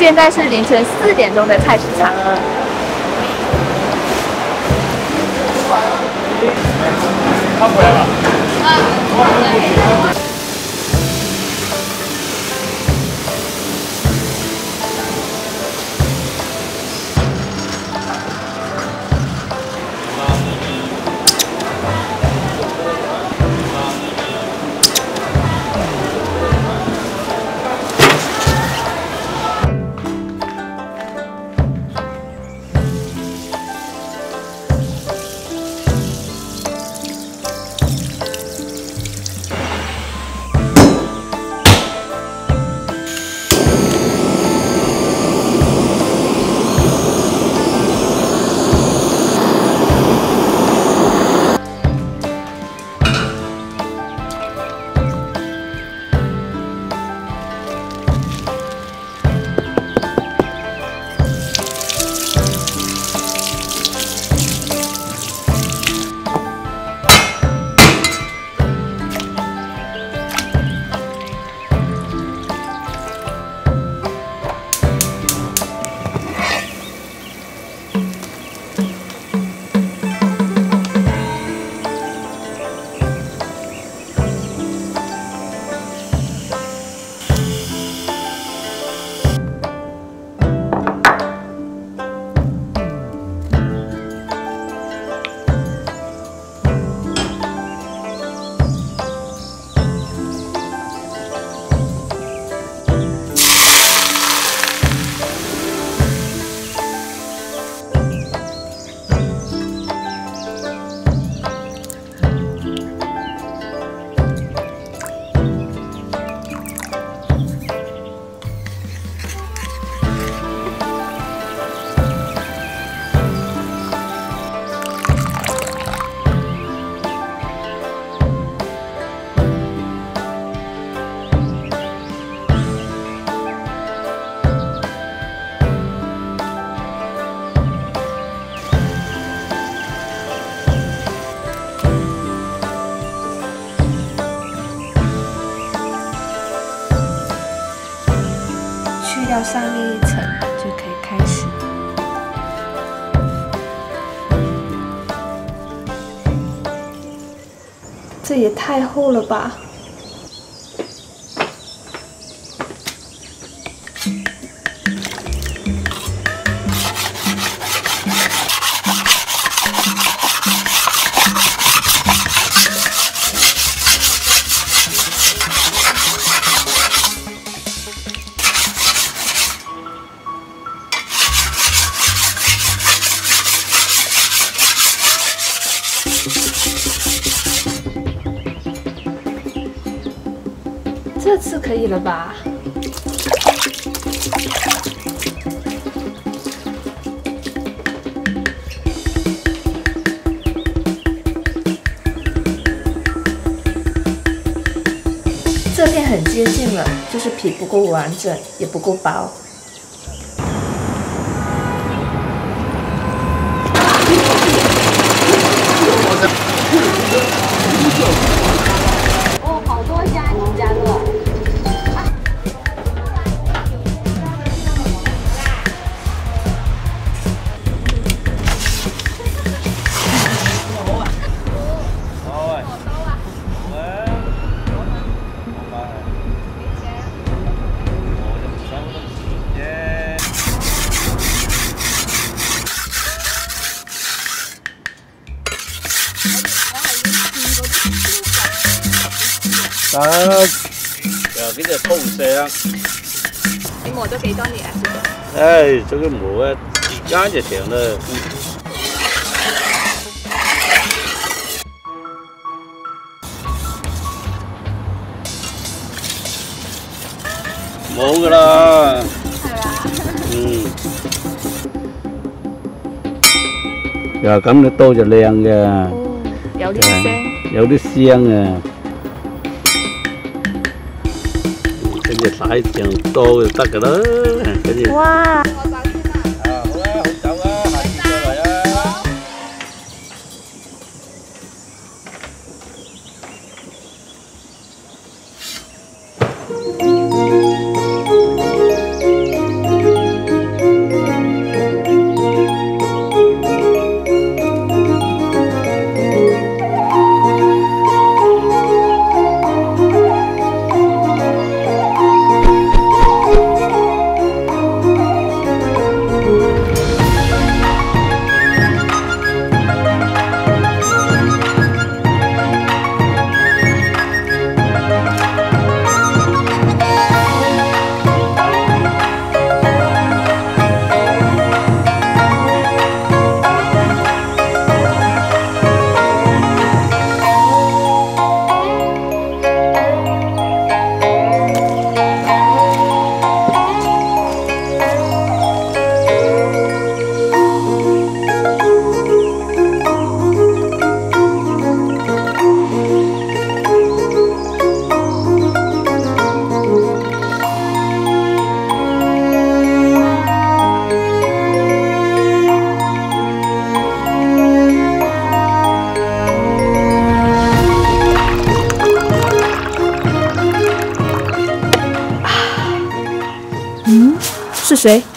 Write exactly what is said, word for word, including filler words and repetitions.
现在是凌晨四点钟的菜市场。 他回来了。 啊，去掉上面一层就可以开始。这也太厚了吧！这次可以了吧？这片很接近了，就是皮不够完整，也不够薄。哦，好多家你家乐。 啊，又幾隻通聲。 你磨咗幾多年啊？ 唉，這個磨啊，間就成啦。冇㗎啦。係嘛？嗯。又咁你刀就靚嘅。 哦，有啲聲。 有啲聲啊。 跟住洗上多就得噶啦，跟住。哇！我走先啦。啊，好啦，好走啦，下次再嚟啊。 是谁？